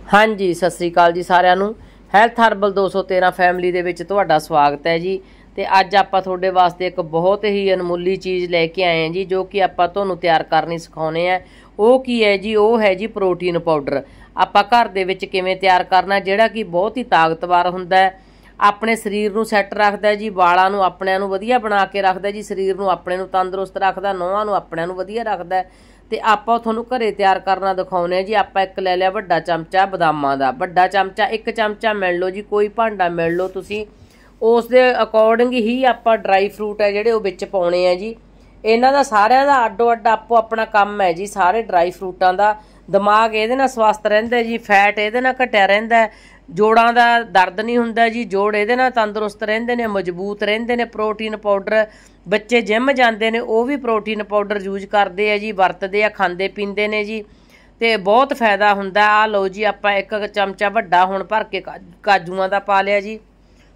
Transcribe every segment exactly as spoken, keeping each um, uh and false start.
हाँ जी सत श्री अकाल जी सारिਆਂ ਨੂੰ ਹੈਲਥ ਹਰਬਲ दो सौ तेरह फैमिली ਦੇ ਵਿੱਚ ਤੁਹਾਡਾ ਸਵਾਗਤ ਹੈ ਜੀ। ਤੇ ਅੱਜ ਆਪਾਂ ਤੁਹਾਡੇ ਵਾਸਤੇ ਇੱਕ ਬਹੁਤ ਹੀ ਅਨਮੁੱਲੀ ਚੀਜ਼ ਲੈ ਕੇ ਆਏ ਹਾਂ ਜੀ, ਜੋ ਕਿ ਆਪਾਂ ਤੁਹਾਨੂੰ ਤਿਆਰ ਕਰਨੀ ਸਿਖਾਉਣੇ ਆ। ਉਹ ਕੀ ਹੈ ਜੀ? ਉਹ ਹੈ ਜੀ ਪ੍ਰੋਟੀਨ ਪਾਊਡਰ। ਆਪਾਂ ਘਰ ਦੇ ਵਿੱਚ ਕਿਵੇਂ ਤਿਆਰ ਕਰਨਾ, ਜਿਹੜਾ ਕਿ ਬਹੁਤ ਹੀ ਤਾਕਤਵਰ ਹੁੰਦਾ ਹੈ, ਆਪਣੇ ਸਰੀਰ ਨੂੰ ਸੈੱਟ ਰੱਖਦਾ ਜੀ, ਵਾਲਾਂ ਨੂੰ ਆਪਣਿਆਂ ਨੂੰ ਵਧੀਆ ਬਣਾ ਕੇ ਰੱਖਦਾ ਜੀ, ਸਰੀਰ ਨੂੰ ਆਪਣੇ ਨੂੰ ਤੰਦਰੁਸਤ ਰੱਖਦਾ, ਨਹੁੰਆਂ ਨੂੰ ਆਪਣਿਆਂ ਨੂੰ ਵਧੀਆ ਰੱਖਦਾ। ਤੇ ਆਪਾਂ ਤੁਹਾਨੂੰ ਘਰੇ ਤਿਆਰ ਕਰਨਾ ਦਿਖਾਉਣੇ ਜੀ। ਆਪਾਂ ਇੱਕ ਲੈ ਲਿਆ ਵੱਡਾ ਚਮਚਾ ਬਦਾਮਾਂ ਦਾ, ਵੱਡਾ ਚਮਚਾ, ਇੱਕ ਚਮਚਾ ਮਿਲ ਲਓ ਜੀ, ਕੋਈ ਭਾਂਡਾ ਮਿਲ ਲਓ ਤੁਸੀਂ, ਉਸ ਦੇ ਅਕੋਰਡਿੰਗ ਹੀ ਆਪਾਂ ਡਰਾਈ ਫਰੂਟ ਹੈ ਜਿਹੜੇ ਉਹ ਵਿੱਚ ਪਾਉਣੇ ਆ ਜੀ। ਇਹਨਾਂ ਦਾ ਸਾਰਿਆਂ ਦਾ ਅੱਡੋ ਅੱਡ ਆਪੋ ਆਪਣਾ ਕੰਮ ਹੈ ਜੀ। ਸਾਰੇ ਡਰਾਈ ਫਰੂਟਾਂ ਦਾ ਦਿਮਾਗ ਇਹਦੇ ਨਾਲ ਸਵਸਥ ਰਹਿੰਦਾ ਜੀ, ਫੈਟ ਇਹਦੇ ਨਾਲ ਘਟਿਆ ਰਹਿੰਦਾ, ਜੋੜਾਂ ਦਾ ਦਰਦ ਨਹੀਂ ਹੁੰਦਾ ਜੀ, ਜੋੜ ਇਹਦੇ ਨਾਲ ਤੰਦਰੁਸਤ ਰਹਿੰਦੇ ਨੇ, ਮਜ਼ਬੂਤ ਰਹਿੰਦੇ ਨੇ। ਪ੍ਰੋਟੀਨ ਪਾਊਡਰ ਬੱਚੇ ਜਿਮ ਜਾਂਦੇ ਨੇ ਉਹ ਵੀ ਪ੍ਰੋਟੀਨ ਪਾਊਡਰ ਯੂਜ ਕਰਦੇ ਆ ਜੀ, ਵਰਤਦੇ ਆ, ਖਾਂਦੇ ਪੀਂਦੇ ਨੇ ਜੀ, ਤੇ ਬਹੁਤ ਫਾਇਦਾ ਹੁੰਦਾ। ਆ ਲਓ ਜੀ, ਆਪਾਂ ਇੱਕ ਚਮਚਾ ਵੱਡਾ ਹੁਣ ਭਰ ਕੇ ਕਾਜੂਆਂ ਦਾ ਪਾ ਲਿਆ ਜੀ।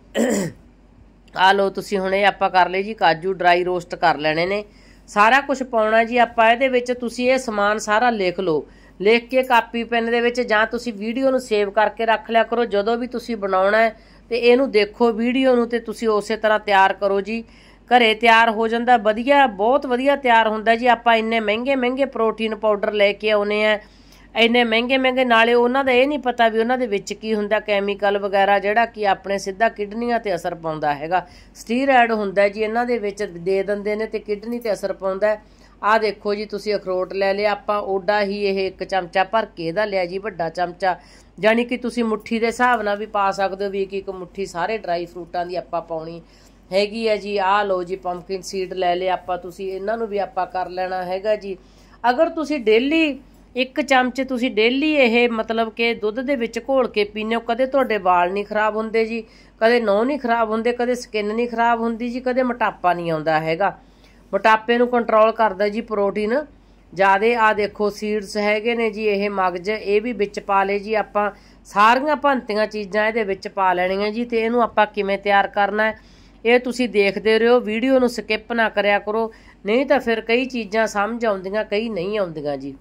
ਆ ਲਓ ਤੁਸੀਂ, ਹੁਣ ਇਹ ਆਪਾਂ ਕਰ ਲਏ ਜੀ ਕਾਜੂ, ਡਰਾਈ ਰੋਸਟ ਕਰ ਲੈਣੇ ਨੇ। ਸਾਰਾ ਕੁਝ ਪਾਉਣਾ ਜੀ ਆਪਾਂ ਇਹਦੇ ਵਿੱਚ। ਤੁਸੀਂ ਇਹ ਸਮਾਨ ਸਾਰਾ ਲਿਖ ਲਓ, ਲਿਖ ਕੇ ਕਾਪੀ ਪੈਨ ਦੇ ਵਿੱਚ, ਜਾਂ ਤੁਸੀਂ ਵੀਡੀਓ ਨੂੰ ਸੇਵ ਕਰਕੇ ਰੱਖ ਲਿਆ ਕਰੋ। ਜਦੋਂ ਵੀ ਤੁਸੀਂ ਬਣਾਉਣਾ ਹੈ ਤੇ ਇਹਨੂੰ ਦੇਖੋ ਵੀਡੀਓ ਨੂੰ, ਤੇ ਤੁਸੀਂ ਉਸੇ ਤਰ੍ਹਾਂ ਤਿਆਰ ਕਰੋ ਜੀ। ਘਰੇ ਤਿਆਰ ਹੋ ਜਾਂਦਾ, ਵਧੀਆ, ਬਹੁਤ ਵਧੀਆ ਤਿਆਰ ਹੁੰਦਾ ਜੀ। ਆਪਾਂ ਇੰਨੇ ਮਹਿੰਗੇ ਮਹਿੰਗੇ ਪ੍ਰੋਟੀਨ ਪਾਊਡਰ ਲੈ ਕੇ ਆਉਨੇ ਆ, ਇੰਨੇ ਮਹਿੰਗੇ ਮਹਿੰਗੇ, ਨਾਲੇ ਉਹਨਾਂ ਦਾ ਇਹ ਨਹੀਂ ਪਤਾ ਵੀ ਉਹਨਾਂ ਦੇ ਵਿੱਚ ਕੀ ਹੁੰਦਾ, ਕੈਮੀਕਲ ਵਗੈਰਾ, ਜਿਹੜਾ ਕਿ ਆਪਣੇ ਸਿੱਧਾ ਕਿਡਨੀਆਂ ਤੇ ਅਸਰ ਪਾਉਂਦਾ ਹੈਗਾ। ਸਟੀਰਾਇਡ ਹੁੰਦਾ ਜੀ ਇਹਨਾਂ ਦੇ ਵਿੱਚ, ਦੇ ਦਿੰਦੇ ਨੇ ਤੇ ਕਿਡਨੀ ਤੇ ਅਸਰ ਪਾਉਂਦਾ। ਆਹ ਦੇਖੋ ਜੀ, ਤੁਸੀਂ ਅਖਰੋਟ ਲੈ ਲਿਆ ਆਪਾਂ, ਓਡਾ ਹੀ ਇਹ ਇੱਕ ਚਮਚਾ ਭਰ ਕੇ ਇਹਦਾ ਲਿਆ ਜੀ, ਵੱਡਾ ਚਮਚਾ। ਜਾਣੀ ਕਿ ਤੁਸੀਂ ਮੁੱਠੀ ਦੇ ਹਿਸਾਬ ਨਾਲ ਵੀ ਪਾ ਸਕਦੇ ਹੋ, ਵੀ ਇੱਕ ਇੱਕ ਮੁੱਠੀ ਸਾਰੇ ਡਰਾਈ ਫਰੂਟਾਂ ਦੀ ਆਪਾਂ ਪਾਉਣੀ ਹੈਗੀ ਹੈ ਜੀ। ਆਹ ਲਓ ਜੀ, ਪੰਪਕਿਨ ਸੀਡ ਲੈ ਲਿਆ ਆਪਾਂ, ਤੁਸੀਂ ਇਹਨਾਂ ਨੂੰ ਵੀ ਆਪਾਂ ਕਰ ਲੈਣਾ ਹੈਗਾ ਜੀ। ਅਗਰ ਤੁਸੀਂ ਡੇਲੀ ਇੱਕ ਚਮਚ ਤੁਸੀਂ ਡੇਲੀ ਇਹ ਮਤਲਬ ਕਿ ਦੁੱਧ ਦੇ ਵਿੱਚ ਘੋਲ ਕੇ ਪੀਂਦੇ ਹੋ, ਕਦੇ ਤੁਹਾਡੇ ਵਾਲ ਨਹੀਂ ਖਰਾਬ ਹੁੰਦੇ ਜੀ, ਕਦੇ ਨਹੁੰ ਨਹੀਂ ਖਰਾਬ ਹੁੰਦੇ, ਕਦੇ ਸਕਿਨ ਨਹੀਂ ਖਰਾਬ ਹੁੰਦੀ ਜੀ, ਕਦੇ ਮੋਟਾਪਾ ਨਹੀਂ ਆਉਂਦਾ ਹੈਗਾ। ਮੋਟਾਪੇ ਨੂੰ ਕੰਟਰੋਲ ਕਰਦਾ ਜੀ ਪ੍ਰੋਟੀਨ ਜ਼ਿਆਦੇ। ਆ ਦੇਖੋ ਸੀਡਸ ਹੈਗੇ ਨੇ ਜੀ, ਇਹ ਮਗਜ਼, ਇਹ ਵੀ ਵਿੱਚ ਪਾ ਲਏ ਜੀ ਆਪਾਂ। ਸਾਰੀਆਂ ਭੰਤੀਆਂ ਚੀਜ਼ਾਂ ਇਹਦੇ ਵਿੱਚ ਪਾ ਲੈਣੀਆਂ ਜੀ। ਤੇ ਇਹਨੂੰ ਆਪਾਂ ਕਿਵੇਂ ਤਿਆਰ ਕਰਨਾ ਹੈ ਇਹ ਤੁਸੀਂ ਦੇਖਦੇ ਰਹੋ, ਵੀਡੀਓ ਨੂੰ ਸਕਿਪ ਨਾ ਕਰਿਆ ਕਰੋ, ਨਹੀਂ ਤਾਂ ਫਿਰ ਕਈ ਚੀਜ਼ਾਂ ਸਮਝ ਆਉਂਦੀਆਂ, ਕਈ ਨਹੀਂ ਆਉਂਦੀਆਂ ਜੀ।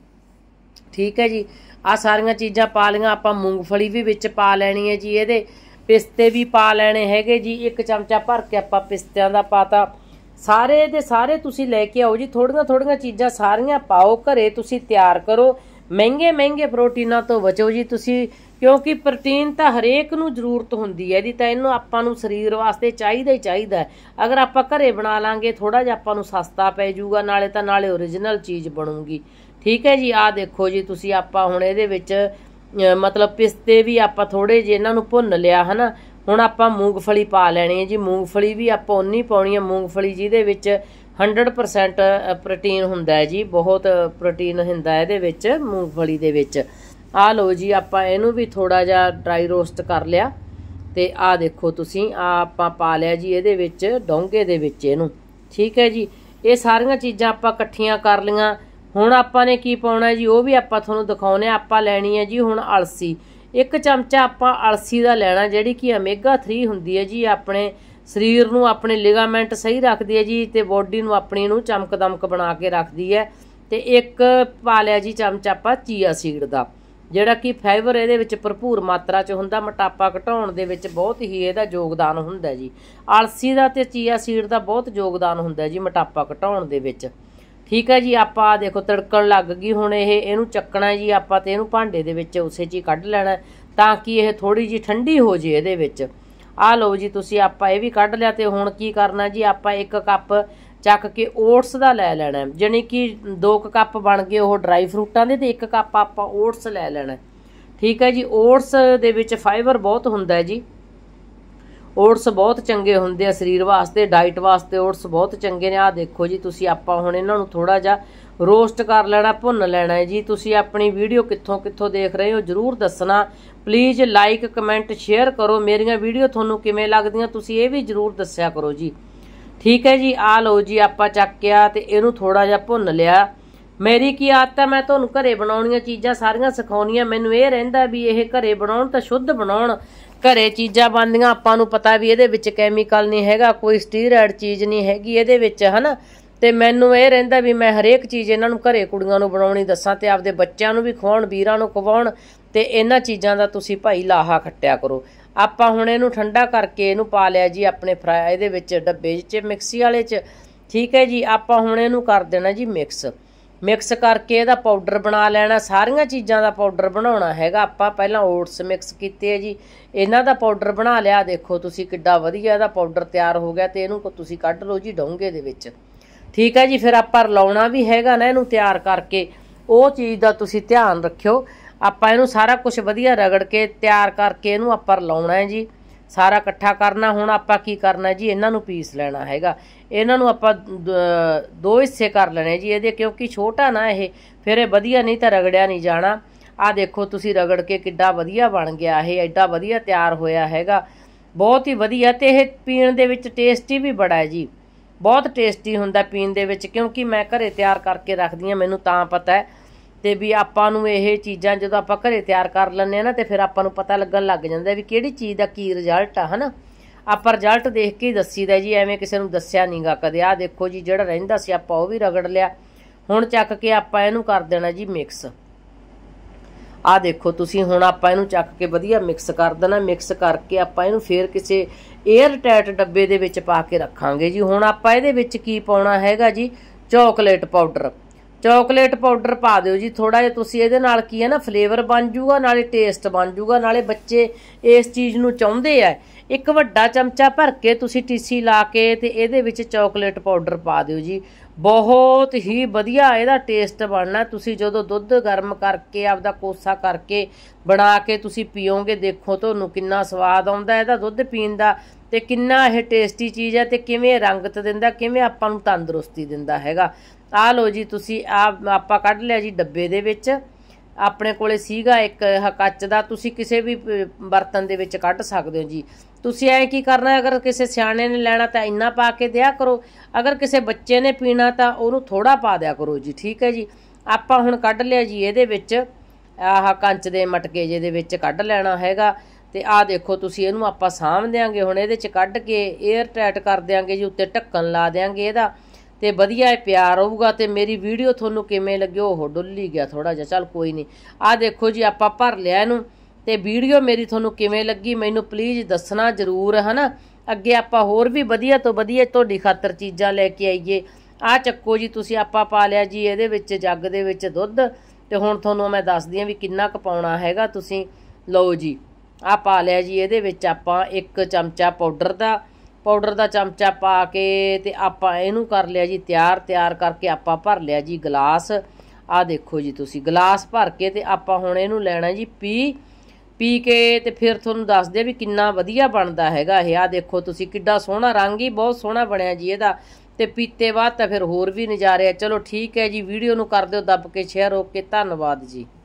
ਠੀਕ ਹੈ ਜੀ, ਆਹ ਸਾਰੀਆਂ ਚੀਜ਼ਾਂ ਪਾ ਲਈਆਂ ਆਪਾਂ। ਮੂੰਗਫਲੀ ਵੀ ਵਿੱਚ ਪਾ ਲੈਣੀ ਹੈ ਜੀ, ਇਹਦੇ ਪਿਸਤੇ ਵੀ ਪਾ ਲੈਣੇ ਹੈਗੇ ਜੀ। ਇੱਕ ਚਮਚਾ ਭਰ ਕੇ ਆਪਾਂ ਪਿਸਤਿਆਂ ਦਾ ਪਾਤਾ। ਸਾਰੇ ਦੇ ਸਾਰੇ ਤੁਸੀਂ ਲੈ ਕੇ ਆਓ ਜੀ, ਥੋੜੀਆਂ ਥੋੜੀਆਂ ਚੀਜ਼ਾਂ ਸਾਰੀਆਂ ਪਾਓ, ਘਰੇ ਤੁਸੀਂ ਤਿਆਰ ਕਰੋ। ਮਹਿੰਗੇ ਮਹਿੰਗੇ ਪ੍ਰੋਟੀਨਾਂ ਤੋਂ ਬਚੋ ਜੀ ਤੁਸੀਂ, ਕਿਉਂਕਿ ਪ੍ਰੋਟੀਨ ਤਾਂ ਹਰੇਕ ਨੂੰ ਜ਼ਰੂਰਤ ਹੁੰਦੀ ਹੈ ਇਹਦੀ, ਤਾਂ ਇਹਨੂੰ ਆਪਾਂ ਨੂੰ ਸਰੀਰ ਵਾਸਤੇ ਚਾਹੀਦਾ ਹੀ ਚਾਹੀਦਾ। ਅਗਰ ਆਪਾਂ ਘਰੇ ਬਣਾ ਲਾਂਗੇ ਥੋੜ੍ਹਾ ਜਿਹਾ ਆਪਾਂ ਨੂੰ ਸਸਤਾ ਪੈ ਜਾਊਗਾ, ਨਾਲੇ ਤਾਂ ਨਾਲੇ ਓਰੀਜਨਲ ਚੀਜ਼ ਬਣੂਗੀ। ਠੀਕ ਹੈ ਜੀ, ਆਹ ਦੇਖੋ ਜੀ ਤੁਸੀਂ, ਆਪਾਂ ਹੁਣ ਇਹਦੇ ਵਿੱਚ ਮਤਲਬ ਪਿਸਤੇ ਵੀ ਆਪਾਂ ਥੋੜ੍ਹੇ ਜਿਹੇ ਇਹਨਾਂ ਨੂੰ ਭੁੰਨ ਲਿਆ ਹੈ ਨਾ। ਹੁਣ ਆਪਾਂ ਮੂੰਗਫਲੀ ਪਾ ਲੈਣੀ ਹੈ ਜੀ, ਮੂੰਗਫਲੀ ਵੀ ਆਪਾਂ ਉਨੀ ਪਾਉਣੀ ਹੈ। ਮੂੰਗਫਲੀ ਜਿਹਦੇ ਵਿੱਚ ਹੰਡਰਡ ਪਰਸੈਂਟ ਪ੍ਰੋਟੀਨ ਹੁੰਦਾ ਹੈ ਜੀ, ਬਹੁਤ ਪ੍ਰੋਟੀਨ ਹੁੰਦਾ ਇਹਦੇ ਵਿੱਚ, ਮੂੰਗਫਲੀ ਦੇ ਵਿੱਚ। ਆਹ ਲਓ ਜੀ, ਆਪਾਂ ਇਹਨੂੰ ਵੀ ਥੋੜ੍ਹਾ ਜਿਹਾ ਡਰਾਈ ਰੋਸਟ ਕਰ ਲਿਆ। ਤੇ ਆਹ ਦੇਖੋ ਤੁਸੀਂ, ਆਹ ਆਪਾਂ ਪਾ ਲਿਆ ਜੀ ਇਹਦੇ ਵਿੱਚ, ਡੋਂਗੇ ਦੇ ਵਿੱਚ ਇਹਨੂੰ। ਠੀਕ ਹੈ ਜੀ, ਇਹ ਸਾਰੀਆਂ ਚੀਜ਼ਾਂ ਆਪਾਂ ਇਕੱਠੀਆਂ ਕਰ ਲਈਆਂ। ਹੁਣ ਆਪਾਂ ਨੇ ਕੀ ਪਾਉਣਾ ਜੀ, ਉਹ ਵੀ ਆਪਾਂ ਤੁਹਾਨੂੰ ਦਿਖਾਉਂਦੇ ਹਾਂ। ਆਪਾਂ ਲੈਣੀ ਹੈ ਜੀ ਹੁਣ ਅਲਸੀ, ਇੱਕ ਚਮਚਾ ਆਪਾਂ ਅਲਸੀ ਦਾ ਲੈਣਾ, ਜਿਹੜੀ ਕਿ ਓਮੇਗਾ ਥ੍ਰੀ ਹੁੰਦੀ ਹੈ ਜੀ, ਆਪਣੇ ਸਰੀਰ ਨੂੰ, ਆਪਣੇ ਲਿਗਾਮੈਂਟ ਸਹੀ ਰੱਖਦੀ ਹੈ ਜੀ, ਤੇ ਬੋਡੀ ਨੂੰ ਆਪਣੀ ਨੂੰ ਚਮਕ ਦਮਕ ਬਣਾ ਕੇ ਰੱਖਦੀ ਹੈ। ਤੇ ਇੱਕ ਪਾ ਲਿਆ ਜੀ ਚਮਚਾ ਆਪਾਂ ਚੀਆ ਸੀਡ ਦਾ, ਜਿਹੜਾ ਕਿ ਫਾਈਬਰ ਇਹਦੇ ਵਿੱਚ ਭਰਪੂਰ ਮਾਤਰਾ 'ਚ ਹੁੰਦਾ, ਮੋਟਾਪਾ ਘਟਾਉਣ ਦੇ ਵਿੱਚ ਬਹੁਤ ਹੀ ਇਹਦਾ ਯੋਗਦਾਨ ਹੁੰਦਾ ਜੀ। ਅਲਸੀ ਦਾ ਤੇ ਚੀਆ ਸੀਡ ਦਾ ਬਹੁਤ ਯੋਗਦਾਨ ਹੁੰਦਾ ਜੀ ਮੋਟਾਪਾ ਘਟਾਉਣ ਦੇ ਵਿੱਚ। ਠੀਕ ਹੈ ਜੀ, ਆਪਾਂ ਦੇਖੋ ਤੜਕਣ ਲੱਗ ਗਈ ਹੁਣ ਇਹ, ਇਹਨੂੰ ਚੱਕਣਾ ਜੀ ਆਪਾਂ, ਤੇ ਇਹਨੂੰ ਭਾਂਡੇ ਦੇ ਵਿੱਚ ਉਸੇ 'ਚ ਹੀ ਕੱਢ ਲੈਣਾ, ਤਾਂ ਕਿ ਇਹ ਥੋੜ੍ਹੀ ਜਿਹੀ ਠੰਡੀ ਹੋ ਜੇ ਇਹਦੇ ਵਿੱਚ। ਆਹ ਲਓ ਜੀ ਤੁਸੀਂ, ਆਪਾਂ ਇਹ ਵੀ ਕੱਢ ਲਿਆ। ਤੇ ਹੁਣ ਕੀ ਕਰਨਾ ਜੀ, ਆਪਾਂ ਇੱਕ ਕੱਪ ਚੱਕ ਕੇ ਓਟਸ ਦਾ ਲੈ ਲੈਣਾ, ਜਾਣੀ ਕਿ ਦੋ ਕੁ ਕੱਪ ਬਣ ਗਏ ਉਹ ਡਰਾਈ ਫਰੂਟਾਂ ਦੇ, ਤੇ ਇੱਕ ਕੱਪ ਆਪਾਂ ਓਟਸ ਲੈ ਲੈਣਾ। ਠੀਕ ਹੈ ਜੀ, ਓਟਸ ਦੇ ਵਿੱਚ ਫਾਈਬਰ ਬਹੁਤ ਹੁੰਦਾ ਹੈ ਜੀ, ਓਟਸ ਬਹੁਤ ਚੰਗੇ ਹੁੰਦੇ ਆ ਸਰੀਰ ਵਾਸਤੇ, ਡਾਈਟ ਵਾਸਤੇ ਓਟਸ ਬਹੁਤ ਚੰਗੇ ਨੇ। ਆਹ ਦੇਖੋ ਜੀ ਤੁਸੀਂ, ਆਪਾਂ ਹੁਣ ਇਹਨਾਂ ਨੂੰ ਥੋੜ੍ਹਾ ਜਿਹਾ ਰੋਸਟ ਕਰ ਲੈਣਾ, ਭੁੰਨ ਲੈਣਾ ਹੈ ਜੀ। ਤੁਸੀਂ ਆਪਣੀ ਵੀਡੀਓ ਕਿੱਥੋਂ ਕਿੱਥੋਂ ਦੇਖ ਰਹੇ ਹੋ ਜ਼ਰੂਰ ਦੱਸਣਾ। ਪਲੀਜ਼ ਲਾਈਕ ਕਮੈਂਟ ਸ਼ੇਅਰ ਕਰੋ, ਮੇਰੀਆਂ ਵੀਡੀਓ ਤੁਹਾਨੂੰ ਕਿਵੇਂ ਲੱਗਦੀਆਂ ਤੁਸੀਂ ਇਹ ਵੀ ਜ਼ਰੂਰ ਦੱਸਿਆ ਕਰੋ ਜੀ। ਠੀਕ ਹੈ ਜੀ, ਆਹ ਲਓ ਜੀ, ਆਪਾਂ ਚੱਕਿਆ ਤੇ ਇਹਨੂੰ ਥੋੜ੍ਹਾ ਜਿਹਾ ਭੁੰਨ ਲਿਆ। ਮੇਰੀ ਕੀ ਆਦਤ ਹੈ, ਮੈਂ ਤੁਹਾਨੂੰ ਘਰੇ ਬਣਾਉਣੀਆਂ ਚੀਜ਼ਾਂ ਸਾਰੀਆਂ ਸਿਖਾਉਣੀਆਂ। ਮੈਨੂੰ ਇਹ ਰਹਿੰਦਾ ਵੀ ਇਹ ਘਰੇ ਬਣਾਉਣ ਤਾਂ ਸ਼ੁੱਧ ਬਣਾਉਣ। ਘਰੇ ਚੀਜ਼ਾਂ ਬਣਦੀਆਂ, ਆਪਾਂ ਨੂੰ ਪਤਾ ਵੀ ਇਹਦੇ ਵਿੱਚ ਕੈਮੀਕਲ ਨਹੀਂ ਹੈਗਾ, ਕੋਈ ਸਟੀਰਾਇਡ ਚੀਜ਼ ਨਹੀਂ ਹੈਗੀ ਇਹਦੇ ਵਿੱਚ, ਹੈ ਨਾ। ਤੇ ਮੈਨੂੰ ਇਹ ਰਹਿੰਦਾ ਵੀ ਮੈਂ ਹਰੇਕ ਚੀਜ਼ ਇਹਨਾਂ ਨੂੰ ਘਰੇ ਕੁੜੀਆਂ ਨੂੰ ਬਣਾਉਣੀ ਦੱਸਾਂ, ਤੇ ਆਪਦੇ ਬੱਚਿਆਂ ਨੂੰ ਵੀ ਖਵਾਉਣ, ਵੀਰਾਂ ਨੂੰ ਖਵਾਉਣ, ਤੇ ਇਹਨਾਂ ਚੀਜ਼ਾਂ ਦਾ ਤੁਸੀਂ ਭਾਈ ਲਾਹਾ ਖੱਟਿਆ ਕਰੋ। ਆਪਾਂ ਹੁਣ ਇਹਨੂੰ ਠੰਡਾ ਕਰਕੇ ਇਹਨੂੰ ਪਾ ਲਿਆ ਜੀ ਆਪਣੇ ਫਰਾਈ ਇਹਦੇ ਵਿੱਚ ਡੱਬੇ 'ਚ ਮਿਕਸੀ ਵਾਲੇ 'ਚ, ਠੀਕ ਹੈ ਜੀ। ਆਪਾਂ ਹੁਣ ਇਹਨੂੰ ਕਰ ਦੇਣਾ ਜੀ ਮਿਕਸ, ਮਿਕਸ ਕਰਕੇ ਇਹਦਾ ਪਾਊਡਰ ਬਣਾ ਲੈਣਾ। ਸਾਰੀਆਂ ਚੀਜ਼ਾਂ ਦਾ ਪਾਊਡਰ ਬਣਾਉਣਾ ਹੈਗਾ ਆਪਾਂ। ਪਹਿਲਾਂ ਓਟਸ ਮਿਕਸ ਕੀਤੇ ਆ ਜੀ, ਇਹਨਾਂ ਦਾ ਪਾਊਡਰ ਬਣਾ ਲਿਆ। ਦੇਖੋ ਤੁਸੀਂ ਕਿੱਡਾ ਵਧੀਆ ਇਹਦਾ ਪਾਊਡਰ ਤਿਆਰ ਹੋ ਗਿਆ। ਤੇ ਇਹਨੂੰ ਤੁਸੀਂ ਕੱਢ ਲਓ ਜੀ ਡੋਂਗੇ ਦੇ ਵਿੱਚ, ਠੀਕ ਹੈ ਜੀ। ਫਿਰ ਆਪਾਂ ਰਲਾਉਣਾ ਵੀ ਹੈਗਾ ਨਾ ਇਹਨੂੰ ਤਿਆਰ ਕਰਕੇ, ਉਹ ਚੀਜ਼ ਦਾ ਤੁਸੀਂ ਧਿਆਨ ਰੱਖਿਓ। ਆਪਾਂ ਇਹਨੂੰ ਸਾਰਾ ਕੁਝ ਵਧੀਆ ਰਗੜ ਕੇ ਤਿਆਰ ਕਰਕੇ ਇਹਨੂੰ ਆਪਾਂ ਰਲਾਉਣਾ ਹੈ ਜੀ, ਸਾਰਾ ਇਕੱਠਾ ਕਰਨਾ। ਹੁਣ ਆਪਾਂ ਕੀ ਕਰਨਾ ਜੀ, ਇਹਨਾਂ ਨੂੰ ਪੀਸ ਲੈਣਾ ਹੈਗਾ। ਇਹਨਾਂ ਨੂੰ ਆਪਾਂ ਦੋ ਹਿੱਸੇ ਕਰ ਲੈਣੇ ਜੀ ਇਹਦੇ, ਕਿਉਂਕਿ ਛੋਟਾ ਨਾ ਇਹ, ਫਿਰ ਇਹ ਵਧੀਆ ਨਹੀਂ ਤਾਂ ਰਗੜਿਆ ਨਹੀਂ ਜਾਣਾ। ਆਹ ਦੇਖੋ ਤੁਸੀਂ ਰਗੜ ਕੇ ਕਿੱਡਾ ਵਧੀਆ ਬਣ ਗਿਆ, ਇਹ ਐਡਾ ਵਧੀਆ ਤਿਆਰ ਹੋਇਆ ਹੈਗਾ, ਬਹੁਤ ਹੀ ਵਧੀਆ। ਤੇ ਇਹ ਪੀਣ ਦੇ ਵਿੱਚ ਟੇਸਟੀ ਵੀ ਬੜਾ ਹੈ ਜੀ, ਬਹੁਤ ਟੇਸਟੀ ਹੁੰਦਾ ਪੀਣ ਦੇ ਵਿੱਚ, ਕਿਉਂਕਿ ਮੈਂ ਘਰੇ ਤਿਆਰ ਕਰਕੇ ਰੱਖਦੀ ਹਾਂ, ਮੈਨੂੰ ਤਾਂ ਪਤਾ ਹੈ। ਤੇ ਵੀ ਆਪਾਂ ਨੂੰ ਇਹ ਚੀਜ਼ਾਂ ਜਦੋਂ ਆਪਾਂ ਘਰੇ ਤਿਆਰ ਕਰ ਲੈਂਦੇ ਹਾਂ ਨਾ, ਤੇ ਫਿਰ ਆਪਾਂ ਨੂੰ ਪਤਾ ਲੱਗਣ ਲੱਗ ਜਾਂਦਾ ਵੀ ਕਿਹੜੀ ਚੀਜ਼ ਦਾ ਕੀ ਰਿਜ਼ਲਟ ਆ, ਹੈ ਨਾ। ਆਪਾਂ ਰਿਜ਼ਲਟ ਦੇਖ ਕੇ ਹੀ ਦੱਸੀਦਾ ਜੀ, ਐਵੇਂ ਕਿਸੇ ਨੂੰ ਦੱਸਿਆ ਨਹੀਂ ਗਾ ਕਦੇ। ਆਹ ਦੇਖੋ ਜੀ ਜਿਹੜਾ ਰਹਿੰਦਾ ਸੀ ਆਪਾਂ ਉਹ ਵੀ ਰਗੜ ਲਿਆ। ਹੁਣ ਚੱਕ ਕੇ ਆਪਾਂ ਇਹਨੂੰ ਕਰ ਦੇਣਾ ਜੀ ਮਿਕਸ। ਆਹ ਦੇਖੋ ਤੁਸੀਂ, ਹੁਣ ਆਪਾਂ ਇਹਨੂੰ ਚੱਕ ਕੇ ਵਧੀਆ ਮਿਕਸ ਕਰ ਦੇਣਾ। ਮਿਕਸ ਕਰਕੇ ਆਪਾਂ ਇਹਨੂੰ ਫੇਰ ਕਿਸੇ ਏਅਰ ਟਾਈਟ ਡੱਬੇ ਦੇ ਵਿੱਚ ਪਾ ਕੇ ਰੱਖਾਂਗੇ ਜੀ। ਹੁਣ ਆਪਾਂ ਇਹਦੇ ਵਿੱਚ ਕੀ ਪਾਉਣਾ ਹੈਗਾ ਜੀ, ਚੋਕਲੇਟ ਪਾਊਡਰ। ਚੋਕਲੇਟ ਪਾਊਡਰ ਪਾ ਦਿਓ ਜੀ ਥੋੜਾ ਜਿਹਾ ਤੁਸੀਂ, ਇਹਦੇ ਨਾਲ ਕੀ ਹੈ ਨਾ ਫਲੇਵਰ ਬਣ ਜੂਗਾ, ਨਾਲੇ ਟੇਸਟ ਬਣ ਜੂਗਾ, ਨਾਲੇ ਬੱਚੇ ਇਸ ਚੀਜ਼ ਨੂੰ ਚਾਹੁੰਦੇ ਆ। ਇੱਕ ਵੱਡਾ ਚਮਚਾ ਭਰ ਕੇ ਤੁਸੀਂ ਟੀਸੀ ਲਾ ਕੇ ਤੇ ਇਹਦੇ ਵਿੱਚ ਚੋਕਲੇਟ ਪਾਊਡਰ ਪਾ ਦਿਓ ਜੀ। ਬਹੁਤ ਹੀ ਵਧੀਆ ਇਹਦਾ ਟੇਸਟ ਬਣਨਾ। ਤੁਸੀਂ ਜਦੋਂ ਦੁੱਧ ਗਰਮ ਕਰਕੇ ਆਪਦਾ ਕੋਸਾ ਕਰਕੇ ਬਣਾ ਕੇ ਤੁਸੀਂ ਪੀਓਗੇ, ਦੇਖੋ ਤੁਹਾਨੂੰ ਕਿੰਨਾ ਸਵਾਦ ਆਉਂਦਾ ਇਹਦਾ ਦੁੱਧ ਪੀਣ ਦਾ, ਤੇ ਕਿੰਨਾ ਇਹ ਟੇਸਟੀ ਚੀਜ਼ ਹੈ, ਤੇ ਕਿਵੇਂ ਰੰਗਤ ਦਿੰਦਾ, ਕਿਵੇਂ ਆਪਾਂ ਨੂੰ ਤੰਦਰੁਸਤੀ ਦਿੰਦਾ ਹੈਗਾ। ਆਹ ਲਓ ਜੀ ਤੁਸੀਂ, ਆ ਆਪਾਂ ਕੱਢ ਲਿਆ ਜੀ ਡੱਬੇ ਦੇ ਵਿੱਚ। ਆਪਣੇ ਕੋਲੇ ਸੀਗਾ ਇੱਕ ਕੱਚ ਦਾ, ਤੁਸੀਂ ਕਿਸੇ ਵੀ ਬਰਤਨ ਦੇ ਵਿੱਚ ਕੱਢ ਸਕਦੇ ਹੋ ਜੀ। ਤੁਸੀਂ ਐ ਕੀ ਕਰਨਾ, ਅਗਰ ਕਿਸੇ ਸਿਆਣੇ ਨੇ ਲੈਣਾ ਤਾਂ ਇੰਨਾ ਪਾ ਕੇ ਦਿਆ ਕਰੋ, ਅਗਰ ਕਿਸੇ ਬੱਚੇ ਨੇ ਪੀਣਾ ਤਾਂ ਉਹਨੂੰ ਥੋੜਾ ਪਾ ਦਿਆ ਕਰੋ ਜੀ, ਠੀਕ ਹੈ ਜੀ। ਆਪਾਂ ਹੁਣ ਕੱਢ ਲਿਆ ਜੀ ਇਹਦੇ ਵਿੱਚ, ਆਹ ਕੰਚ ਦੇ ਮਟਕੇ ਜਿਹੇ ਦੇ ਵਿੱਚ ਕੱਢ ਲੈਣਾ ਹੈਗਾ। ਤੇ ਆਹ ਦੇਖੋ ਤੁਸੀਂ, ਇਹਨੂੰ ਆਪਾਂ ਸਾਂਭ ਦਿਆਂਗੇ ਹੁਣ ਇਹਦੇ 'ਚ ਕੱਢ ਕੇ, ਏਅਰ ਟਾਈਟ ਕਰ ਦਿਆਂਗੇ ਜੀ, ਉੱਤੇ ਢੱਕਣ ਲਾ ਦਿਆਂਗੇ ਇਹਦਾ, ਤੇ ਵਧੀਆ ਇਹ ਪਿਆਰ ਹੋਊਗਾ। ਤੇ ਮੇਰੀ ਵੀਡੀਓ ਤੁਹਾਨੂੰ ਕਿਵੇਂ ਲੱਗੀ, ਉਹ ਡੁੱਲੀ ਗਿਆ ਥੋੜਾ ਜਿਹਾ, ਚੱਲ ਕੋਈ ਨਹੀਂ। ਆਹ ਦੇਖੋ ਜੀ ਆਪਾਂ ਭਰ ਲਿਆ ਇਹਨੂੰ। ਤੇ ਵੀਡੀਓ ਮੇਰੀ ਤੁਹਾਨੂੰ ਕਿਵੇਂ ਲੱਗੀ ਮੈਨੂੰ ਪਲੀਜ਼ ਦੱਸਣਾ ਜ਼ਰੂਰ, ਹੈ ਨਾ। ਅੱਗੇ ਆਪਾਂ ਹੋਰ ਵੀ ਵਧੀਆ ਤੋਂ ਵਧੀਆ ਤੁਹਾਡੀ ਖਾਤਰ ਚੀਜ਼ਾਂ ਲੈ ਕੇ ਆਈਏ। ਆਹ ਚੱਕੋ ਜੀ ਤੁਸੀਂ, ਆਪਾਂ ਪਾ ਲਿਆ ਜੀ ਇਹਦੇ ਵਿੱਚ ਜੱਗ ਦੇ ਵਿੱਚ ਦੁੱਧ। ਤੇ ਹੁਣ ਤੁਹਾਨੂੰ ਮੈਂ ਦੱਸਦੀ ਹਾਂ ਵੀ ਕਿੰਨਾ ਕੁ ਪਾਉਣਾ ਹੈਗਾ। ਤੁਸੀਂ ਲਓ ਜੀ, ਆਹ ਪਾ ਲਿਆ ਜੀ ਇਹਦੇ ਵਿੱਚ ਆਪਾਂ ਇੱਕ ਚਮਚਾ ਪਾਊਡਰ ਦਾ ਪਾਊਡਰ ਦਾ ਚਮਚਾ ਪਾ ਕੇ, ਤੇ ਆਪਾਂ ਇਹਨੂੰ ਕਰ ਲਿਆ ਜੀ ਤਿਆਰ। ਤਿਆਰ ਕਰਕੇ ਆਪਾਂ ਭਰ ਲਿਆ ਜੀ ਗਲਾਸ। ਆਹ ਦੇਖੋ ਜੀ ਤੁਸੀਂ, ਗਲਾਸ ਭਰ ਕੇ ਤੇ ਆਪਾਂ ਹੁਣ ਇਹਨੂੰ ਲੈਣਾ ਜੀ ਪੀ ਪੀ ਕੇ ਤੇ ਫਿਰ ਤੁਹਾਨੂੰ ਦੱਸਦੇ ਵੀ ਕਿੰਨਾ ਵਧੀਆ ਬਣਦਾ ਹੈਗਾ ਇਹ। ਆਹ ਦੇਖੋ ਤੁਸੀਂ, ਕਿੱਡਾ ਸੋਹਣਾ ਰੰਗ ਹੀ ਬਹੁਤ ਸੋਹਣਾ ਬਣਿਆ ਜੀ ਇਹਦਾ, ਤੇ ਪੀਤੇ ਬਾਅਦ ਤਾਂ ਫਿਰ ਹੋਰ ਵੀ ਨਜ਼ਾਰੇ ਆ। ਚਲੋ ਠੀਕ ਹੈ ਜੀ, ਵੀਡੀਓ ਨੂੰ ਕਰ ਦਿਓ ਦੱਬ ਕੇ ਸ਼ੇਅਰ। ਓਕੇ, ਧੰਨਵਾਦ ਜੀ।